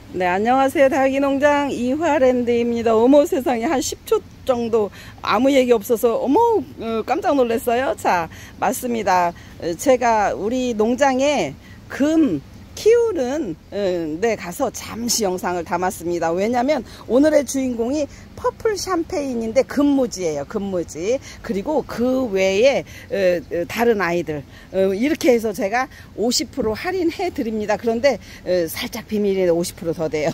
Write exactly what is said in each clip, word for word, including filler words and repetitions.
네, 안녕하세요. 닭이농장 이화랜드입니다. 어머 세상에, 한 십 초 정도 아무 얘기 없어서 어머 어, 깜짝 놀랐어요. 자, 맞습니다. 제가 우리 농장에 금 키우는 데 가서 잠시 영상을 담았습니다. 왜냐면 오늘의 주인공이 퍼플 샴페인인데 금무지예요. 금무지. 그리고 그 외에 다른 아이들 이렇게 해서 제가 오십 퍼센트 할인해 드립니다. 그런데 살짝 비밀이에요. 오십 퍼센트 더 돼요.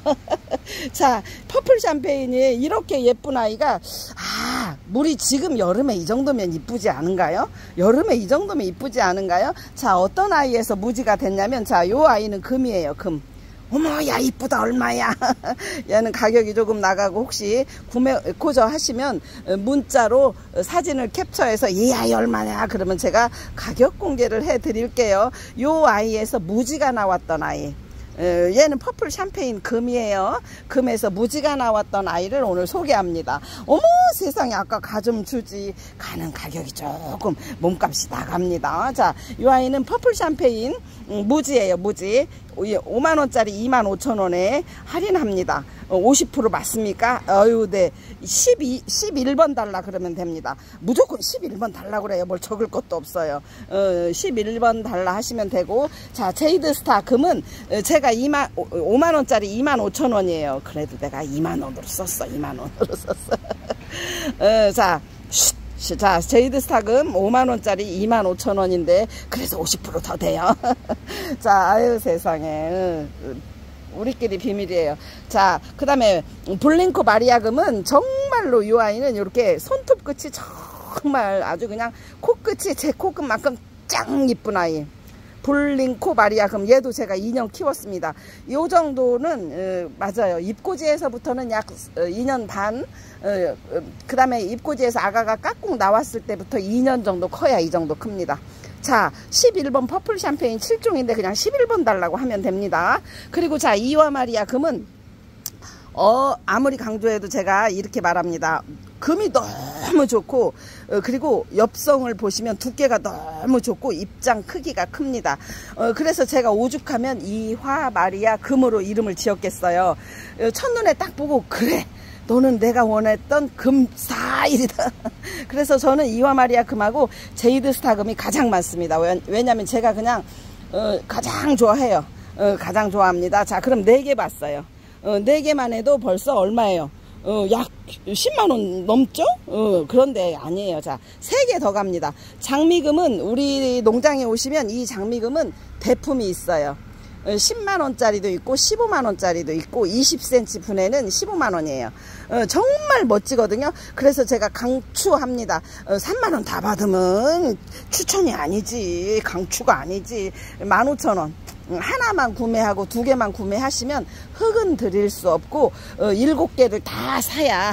자, 퍼플 샴페인이 이렇게 예쁜 아이가, 아, 물이 지금 여름에 이 정도면 이쁘지 않은가요? 여름에 이 정도면 이쁘지 않은가요? 자, 어떤 아이에서 무지가 됐냐면, 자, 요 아이는 금이에요. 금. 어머, 야, 이쁘다. 얼마야? 얘는 가격이 조금 나가고, 혹시 구매 고저 하시면 문자로 사진을 캡처해서 이 아이 얼마냐? 그러면 제가 가격 공개를 해 드릴게요. 요 아이에서 무지가 나왔던 아이. 얘는 퍼플 샴페인 금이에요. 금에서 무지가 나왔던 아이를 오늘 소개합니다. 어머 세상에, 아까 가 좀 주지. 가는 가격이 조금 몸값이 나갑니다. 자, 이 아이는 퍼플 샴페인 무지예요. 무지. 오만 원짜리 이만 오천 원에 할인합니다. 오십 퍼센트 맞습니까? 어유, 네. 십이, 십일 번 달라 그러면 됩니다. 무조건 십일 번 달라 그래요. 뭘 적을 것도 없어요. 어, 십일 번 달라 하시면 되고. 자, 제이드스타 금은 제가 이만, 오만 원짜리 이만 오천 원이에요. 그래도 내가 이만 원으로 썼어. 이만 원으로 썼어. 어, 자, 쉿. 자, 제이드스타금 오만 원짜리 이만 오천 원인데 그래서 오십 퍼센트 더 돼요. 자, 아유 세상에, 우리끼리 비밀이에요. 자, 그 다음에 블링코 마리아금은 정말로 이 아이는 이렇게 손톱 끝이 정말 아주 그냥 코끝이 제 코끝만큼 짱 이쁜 아이. 블링코 마리아금, 얘도 제가 이 년 키웠습니다. 요 정도는 어, 맞아요. 입고지에서부터는 약 어, 이 년 반, 어, 어, 그 다음에 입고지에서 아가가 깍꿍 나왔을 때부터 이 년 정도 커야 이 정도 큽니다. 자, 십일 번 퍼플 샴페인 칠 종인데 그냥 십일 번 달라고 하면 됩니다. 그리고 자, 이화 마리아 금은 어, 아무리 강조해도 제가 이렇게 말합니다. 금이 너무 좋고, 어, 그리고 엽성을 보시면 두께가 너무 좋고 입장 크기가 큽니다. 어, 그래서 제가 오죽하면 이화 마리아 금으로 이름을 지었겠어요. 어, 첫눈에 딱 보고, 그래, 너는 내가 원했던 금 스타일이다. 그래서 저는 이화 마리아 금하고 제이드스타 금이 가장 많습니다. 왜냐면 제가 그냥 어, 가장 좋아해요. 어, 가장 좋아합니다. 자, 그럼 네 개 봤어요. 어, 네 개만 해도 벌써 얼마예요? 어, 약 십만 원 넘죠? 어, 그런데 아니에요. 자, 세 개 더 갑니다. 장미금은 우리 농장에 오시면 이 장미금은 대품이 있어요. 어, 십만 원짜리도 있고 십오만 원짜리도 있고 이십 센티미터 분에는 십오만 원이에요. 어, 정말 멋지거든요. 그래서 제가 강추합니다. 어, 삼만 원 다 받으면 추천이 아니지. 강추가 아니지. 만 오천 원. 하나만 구매하고 두 개만 구매하시면 흙은 드릴 수 없고 어, 일곱 개를 다 사야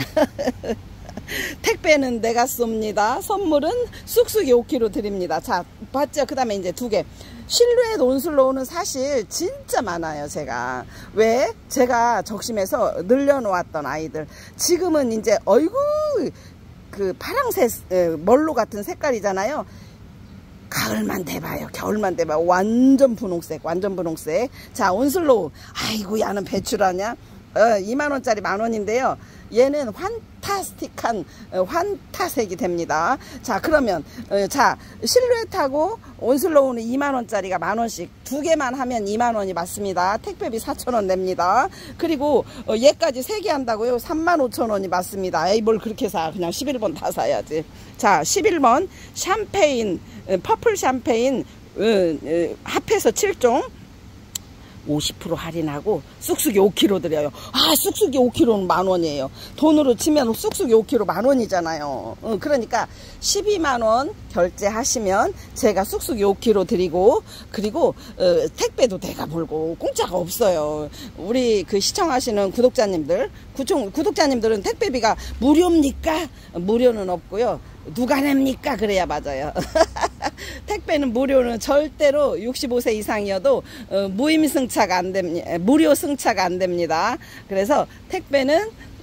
택배는 내가 쏩니다. 선물은 쑥쑥이 오 킬로그램 드립니다. 자, 봤죠? 그 다음에 이제 두 개. 실루엣 온슬로우는 사실 진짜 많아요. 제가 왜? 제가 적심해서 늘려놓았던 아이들. 지금은 이제 어이구 그 파랑색 멀로 같은 색깔이잖아요. 가을만 돼봐요. 겨울만 돼봐요. 완전 분홍색. 완전 분홍색. 자, 온슬로우. 아이고, 야는 배출하냐? 어, 이만 원짜리 만 원인데요. 얘는 환타스틱한 어, 환타색이 됩니다. 자, 그러면 어, 자, 실루엣하고 온슬로우는 이만 원짜리가 만 원씩 두 개만 하면 이만 원이 맞습니다. 택배비 사천 원 냅니다. 그리고 어, 얘까지 세 개 한다고요? 삼만 오천 원이 맞습니다. 에이, 뭘 그렇게 사. 그냥 십일 번 다 사야지. 자, 십일 번 샴페인, 어, 퍼플 샴페인 어, 어, 합해서 칠 종 오십 퍼센트 할인하고 쑥쑥이 오 킬로그램 드려요. 아, 쑥쑥이 오 킬로그램는 만 원이에요. 돈으로 치면 쑥쑥이 오 킬로그램 만 원이잖아요. 어, 그러니까 십이만 원 결제하시면 제가 쑥쑥이 오 킬로그램 드리고, 그리고 어, 택배도 내가 몰고 공짜가 없어요. 우리 그 시청하시는 구독자님들, 구청, 구독자님들은 택배비가 무료입니까? 무료는 없고요. 누가 냅니까? 그래야 맞아요. 택배는 무료는 절대로 육십오 세 이상이어도 어, 무임 승차가 안 됩니다. 무료 승차가 안 됩니다. 그래서 택배는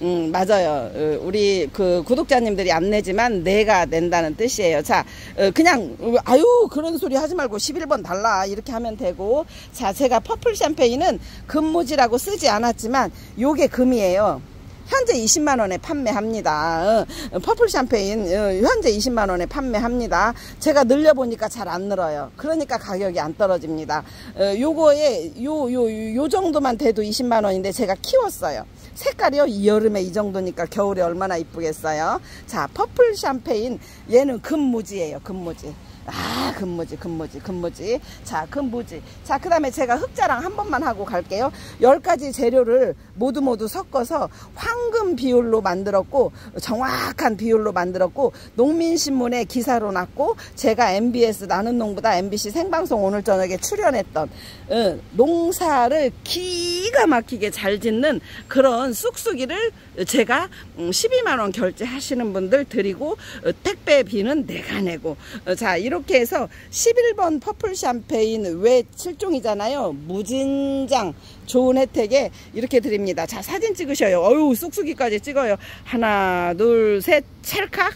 음, 맞아요. 어, 우리 그 구독자님들이 안 내지만 내가 낸다는 뜻이에요. 자, 어, 그냥 아유 그런 소리 하지 말고 십일 번 달라 이렇게 하면 되고. 자, 제가 퍼플 샴페인은 금무지라고 쓰지 않았지만 요게 금이에요. 현재 이십만 원에 판매합니다. 어, 퍼플 샴페인 어, 현재 이십만 원에 판매합니다. 제가 늘려보니까 잘 안 늘어요. 그러니까 가격이 안 떨어집니다. 어, 요거에 요, 요, 요 정도만 돼도 이십만 원인데 제가 키웠어요. 색깔이요 이 여름에 이 정도니까 겨울에 얼마나 이쁘겠어요. 자, 퍼플 샴페인 얘는 금무지예요. 금무지. 아, 금무지, 금무지, 금무지. 자, 금무지. 자, 그 다음에 제가 흑자랑 한 번만 하고 갈게요. 열 가지 재료를 모두 모두 섞어서 황금 비율로 만들었고, 정확한 비율로 만들었고, 농민신문에 기사로 났고, 제가 엠비에스 나는 농부다 엠비씨 생방송 오늘 저녁에 출연했던, 어, 농사를 기가 막히게 잘 짓는 그런 쑥쑥이를 제가 십이만 원 결제하시는 분들 드리고, 어, 택배비는 내가 내고, 어, 자, 이렇게 해서 십일 번 퍼플 샴페인 외 칠종이잖아요. 무진장 좋은 혜택에 이렇게 드립니다. 자, 사진 찍으셔요. 어유 쑥쑥이까지 찍어요. 하나 둘 셋 찰칵.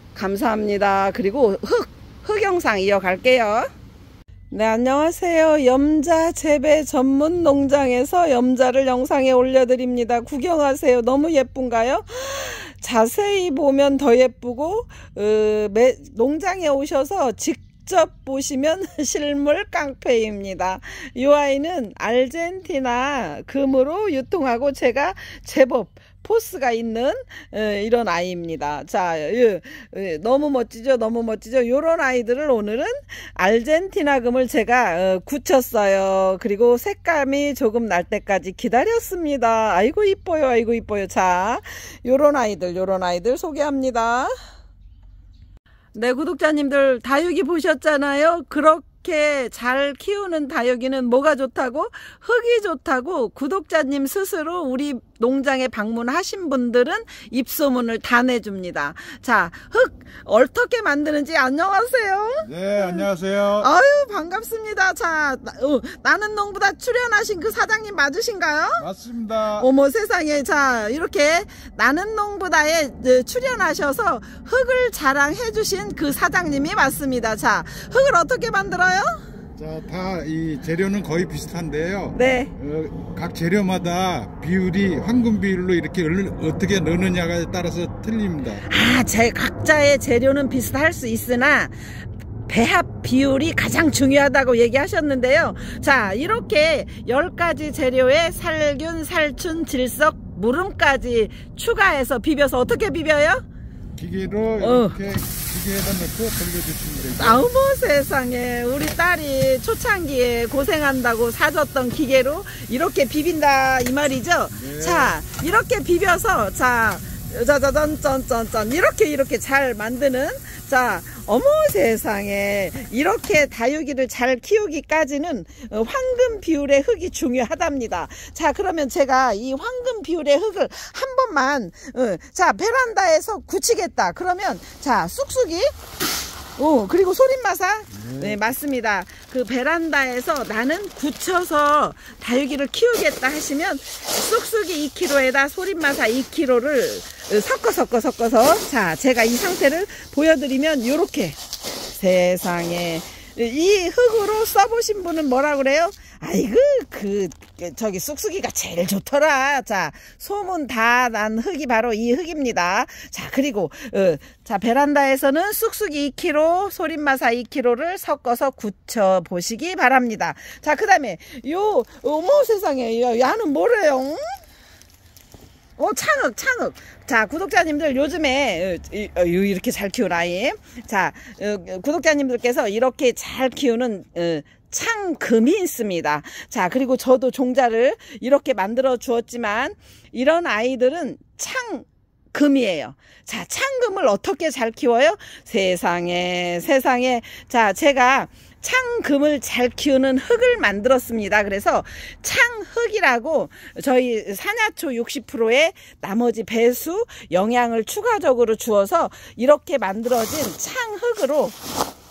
감사합니다. 그리고 흑 흑영상 이어갈게요. 네, 안녕하세요. 염자 재배 전문 농장에서 염자를 영상에 올려드립니다. 구경하세요. 너무 예쁜가요? 자세히 보면 더 예쁘고 어, 매, 농장에 오셔서 직접 보시면 실물 깡패입니다. 이 아이는 아르헨티나 금으로 유통하고 제가 제법 포스가 있는 에, 이런 아이입니다. 자, 에, 에, 너무 멋지죠? 너무 멋지죠? 요런 아이들을 오늘은 아르헨티나 금을 제가 어, 굳혔어요. 그리고 색감이 조금 날 때까지 기다렸습니다. 아이고 이뻐요. 아이고 이뻐요. 자, 요런 아이들 요런 아이들 소개합니다. 네, 구독자님들 다육이 보셨잖아요. 그렇게 잘 키우는 다육이는 뭐가 좋다고? 흙이 좋다고 구독자님 스스로 우리 농장에 방문하신 분들은 입소문을 다 내줍니다. 자, 흙 어떻게 만드는지. 안녕하세요. 네, 안녕하세요. 아유, 반갑습니다. 자, 어, 나는 농부다 출연하신 그 사장님 맞으신가요? 맞습니다. 어머 세상에. 자, 이렇게 나는 농부다에 출연하셔서 흙을 자랑해 주신 그 사장님이 맞습니다. 자, 흙을 어떻게 만들어요? 자, 다 이 재료는 거의 비슷한데요. 네. 어, 각 재료마다 비율이 황금 비율로 이렇게 어떻게 넣느냐에 따라서 틀립니다. 아, 제 각자의 재료는 비슷할 수 있으나 배합 비율이 가장 중요하다고 얘기하셨는데요. 자, 이렇게 열 가지 재료에 살균, 살춘, 질석, 무름까지 추가해서 비벼서 어떻게 비벼요? 기계로 어. 이렇게 기계에다 넣고 돌려주시면 되죠. 어머 세상에, 우리 딸이 초창기에 고생한다고 사줬던 기계로 이렇게 비빈다 이 말이죠. 네. 자, 이렇게 비벼서 자 짜자잔 짠짠짠 이렇게 이렇게 잘 만드는. 자, 어머 세상에, 이렇게 다육이를 잘 키우기까지는 황금 비율의 흙이 중요하답니다. 자, 그러면 제가 이 황금 비율의 흙을 한 번만 어, 자 베란다에서 굳히겠다. 그러면 자 쑥쑥이 오, 그리고 소림마사. 네. 네, 맞습니다. 그 베란다에서 나는 굳혀서 다육이를 키우겠다 하시면 쑥쑥이 이 킬로그램에다 소림마사 이 킬로그램를 섞어 섞어 섞어서, 자, 제가 이 상태를 보여드리면 요렇게. 세상에, 이 흙으로 써보신 분은 뭐라 그래요? 아이고, 그 저기 쑥쑥이가 제일 좋더라. 자, 소문 다 난 흙이 바로 이 흙입니다. 자, 그리고 어, 자 베란다에서는 쑥쑥이 이 킬로그램, 소림마사 이 킬로그램를 섞어서 굳혀 보시기 바랍니다. 자, 그 다음에 요, 어머 세상에, 야는 뭐래요? 어, 창흑, 창흑. 자, 구독자님들 요즘에 이렇게 잘 키운 아이. 자, 구독자님들께서 이렇게 잘 키우는 창금이 있습니다. 자, 그리고 저도 종자를 이렇게 만들어 주었지만 이런 아이들은 창금이에요. 자, 창금을 어떻게 잘 키워요? 세상에, 세상에. 자, 제가 창금을 잘 키우는 흙을 만들었습니다. 그래서 창흙이라고 저희 산야초 육십 퍼센트의 나머지 배수 영양을 추가적으로 주어서 이렇게 만들어진 창흙으로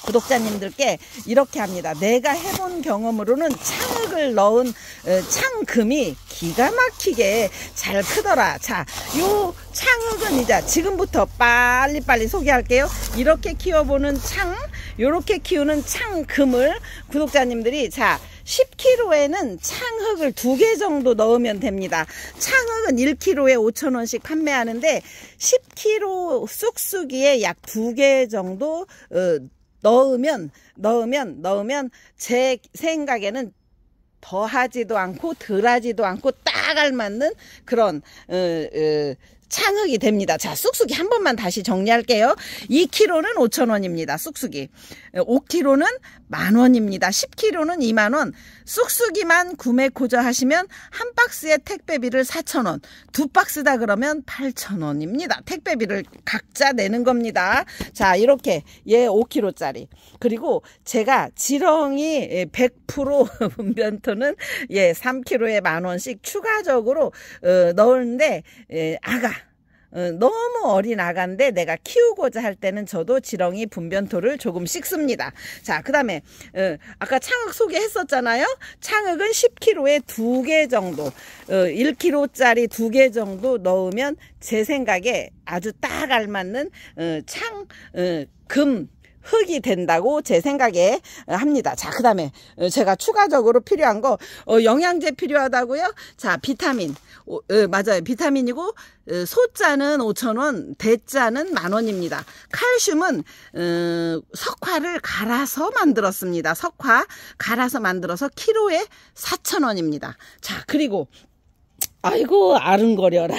구독자님들께 이렇게 합니다. 내가 해본 경험으로는 창흙을 넣은 창금이 기가 막히게 잘 크더라. 자, 요 창흙은 이제 지금부터 빨리빨리 소개할게요. 이렇게 키워보는 창, 요렇게 키우는 창금을 구독자님들이 자 십 킬로그램에는 창흙을 두 개 정도 넣으면 됩니다. 창흙은 일 킬로그램에 오천 원씩 판매하는데 십 킬로그램 쑥쑥이에 약 두 개 정도 어, 넣으면 넣으면 넣으면 제 생각에는 더하지도 않고 덜하지도 않고 딱 알맞는 그런 어, 어, 창흙이 됩니다. 자, 쑥쑥이 한 번만 다시 정리할게요. 이 킬로그램는 오천 원입니다. 쑥쑥이. 오 킬로그램는 만 원입니다. 십 킬로그램는 이만 원. 쑥쑥이만 구매코저 하시면 한 박스에 택배비를 사천 원. 두 박스다 그러면 팔천 원입니다. 택배비를 각자 내는 겁니다. 자, 이렇게 얘 오 킬로그램짜리. 그리고 제가 지렁이 백 퍼센트 분변토는 예, 삼 킬로그램에 만 원씩 추가적으로 어, 넣었는데 예, 아가 어, 너무 어린 아가인데 내가 키우고자 할 때는 저도 지렁이 분변토를 조금씩 씁니다. 자, 그 다음에 어, 아까 창흙 소개했었잖아요. 창흙은 십 킬로그램에 두 개 정도 어, 일 킬로그램짜리 두 개 정도 넣으면 제 생각에 아주 딱 알맞는 어, 창, 어, 금 흙이 된다고 제 생각에 합니다. 자, 그 다음에 제가 추가적으로 필요한 거 어, 영양제 필요하다고요? 자, 비타민 어, 어, 맞아요. 비타민이고 어, 소자는 오천 원, 대자는 만 원입니다. 칼슘은 어, 석화를 갈아서 만들었습니다. 석화 갈아서 만들어서 키로에 사천 원입니다. 자, 그리고 아이고 아른거려라.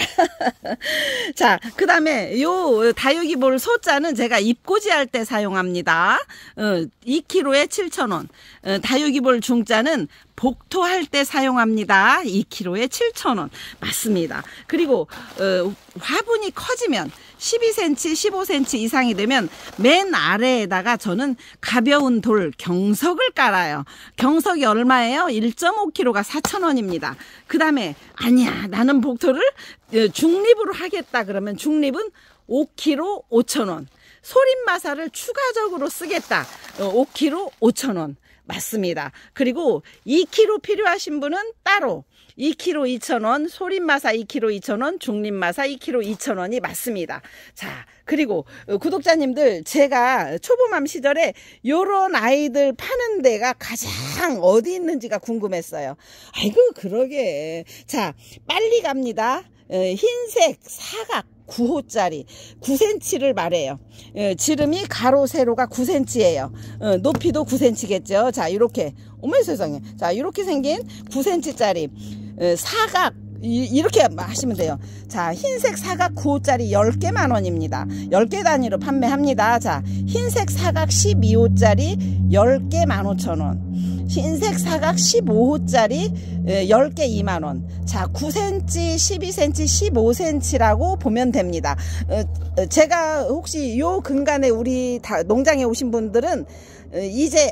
자, 그 다음에 요 다육이볼 소자는 제가 잎꽂이 할 때 사용합니다. 어, 이 킬로그램에 칠천 원. 어, 다육이볼 중자는 복토할 때 사용합니다. 이 킬로그램에 칠천 원. 맞습니다. 그리고 어, 화분이 커지면 십이 센티미터, 십오 센티미터 이상이 되면 맨 아래에다가 저는 가벼운 돌 경석을 깔아요. 경석이 얼마예요? 일 점 오 킬로그램가 사천 원입니다. 그 다음에 아니야 나는 복토를 중립으로 하겠다 그러면 중립은 오 킬로그램 오천 원. 소림마사를 추가적으로 쓰겠다. 오 킬로그램 오천 원. 맞습니다. 그리고 이 킬로그램 필요하신 분은 따로 이 킬로그램 이천 원, 소림마사 이 킬로그램 이천 원, 중립마사 이 킬로그램 이천 원이 맞습니다. 자, 그리고 구독자님들 제가 초보맘 시절에 요런 아이들 파는 데가 가장 어디 있는지가 궁금했어요. 아이고 그러게. 자, 빨리 갑니다. 흰색 사각 구 호짜리 구 센티미터를 말해요. 예, 지름이 가로 세로가 구 센티미터예요. 어, 높이도 구 센티미터겠죠. 자, 이렇게 어머 세상에. 자, 이렇게 생긴 구 센티미터짜리 예, 사각 이, 이렇게 하시면 돼요. 자, 흰색 사각 구 호짜리 열 개 만 원입니다. 열 개 단위로 판매합니다. 자, 흰색 사각 십이 호짜리 열 개 만 오천 원. 흰색 사각 십오 호짜리 열 개 이만 원. 자, 구 센티미터, 십이 센티미터, 십오 센티미터라고 보면 됩니다. 어, 제가 혹시 요 근간에 우리 다 농장에 오신 분들은 이제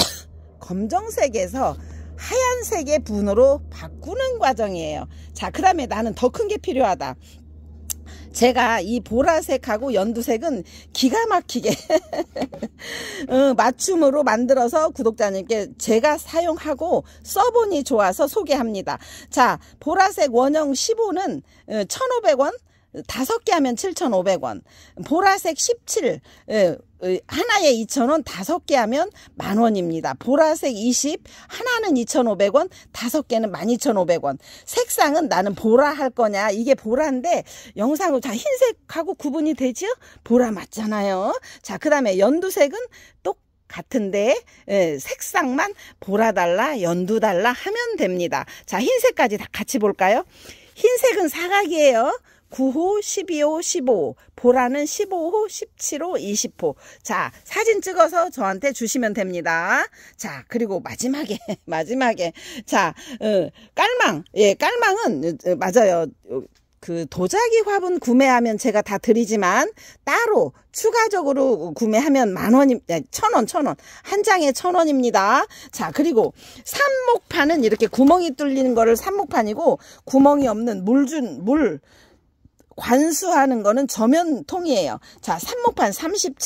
검정색에서 하얀색의 분으로 바꾸는 과정이에요. 자, 그 다음에 나는 더 큰 게 필요하다. 제가 이 보라색하고 연두색은 기가 막히게 어, 맞춤으로 만들어서 구독자님께 제가 사용하고 써보니 좋아서 소개합니다. 자, 보라색 원형 십오는 천오백 원, 다섯 개 하면 칠천오백 원. 보라색 십칠 하나에 이천 원, 다섯 개 하면 만 원입니다. 보라색 이십 하나는 이천오백 원, 다섯 개는 만 이천오백 원. 색상은 나는 보라 할 거냐, 이게 보라인데 영상으로 다 흰색하고 구분이 되죠? 보라 맞잖아요. 자, 그 다음에 연두색은 똑 같은데 예, 색상만 보라 달라 연두 달라 하면 됩니다. 자, 흰색까지 다 같이 볼까요? 흰색은 사각이에요. 구 호, 십이 호, 십오 호. 보라는 십오 호, 십칠 호, 이십 호. 자, 사진 찍어서 저한테 주시면 됩니다. 자, 그리고 마지막에, 마지막에. 자, 어, 깔망. 예, 깔망은, 어, 맞아요. 그 도자기 화분 구매하면 제가 다 드리지만 따로 추가적으로 구매하면 만 원이 천 원, 천 원. 한 장에 천 원입니다. 자, 그리고 삽목판은 이렇게 구멍이 뚫리는 거를 삽목판이고 구멍이 없는 물준 물 관수하는 거는 저면통이에요. 자, 삽목판 삼십칠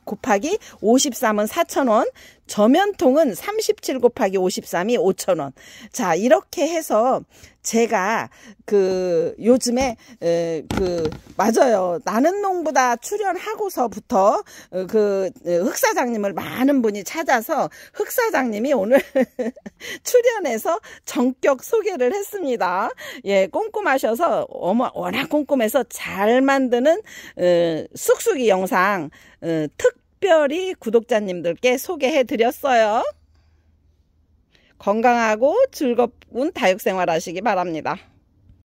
곱하기 오십삼은 사천 원, 저면통은 삼십칠 곱하기 오십삼이 오천 원. 자, 이렇게 해서 제가 그 요즘에 에, 그 맞아요. 나는 농부다 출연하고서부터 그 흑사장님을 많은 분이 찾아서 흑사장님이 오늘 출연해서 전격 소개를 했습니다. 예, 꼼꼼하셔서 어머 워낙 꼼꼼해서 잘 만드는 어, 쑥쑥이 영상 어, 특별히 구독자님들께 소개해 드렸어요. 건강하고 즐거운 다육생활 하시기 바랍니다.